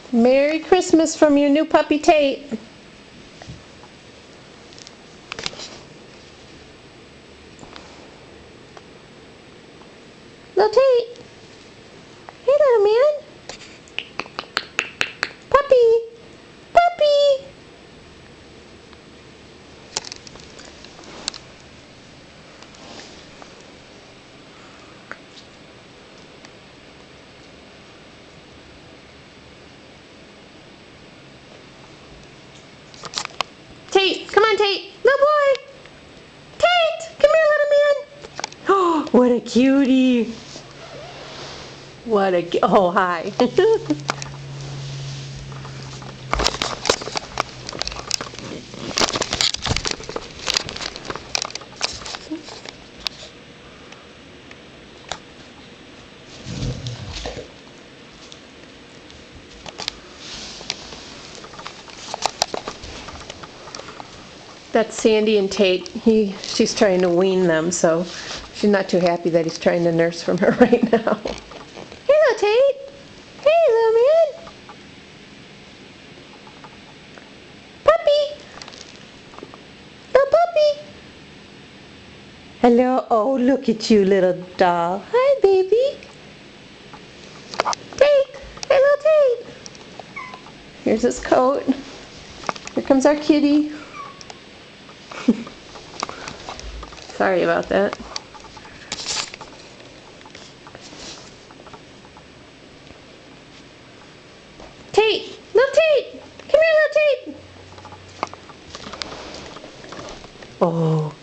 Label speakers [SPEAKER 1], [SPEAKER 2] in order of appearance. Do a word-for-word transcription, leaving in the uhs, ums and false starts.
[SPEAKER 1] Merry Christmas from your new puppy Tate. Little Tate. Hey, little man. Puppy. Puppy. Tate, come on, Tate. Little boy. Tate, come here, little man. Oh, what a cutie. What a, oh, hi. That's Sandy and Tate. He, she's trying to wean them, so she's not too happy that he's trying to nurse from her right now. Hey, little Tate. Hey, little man. Puppy. Little puppy. Hello. Oh, look at you, little doll. Hi, baby. Tate. Hey, little Tate. Here's his coat. Here comes our kitty. Sorry about that. Tate! Little Tate! Come here, little Tate! Oh.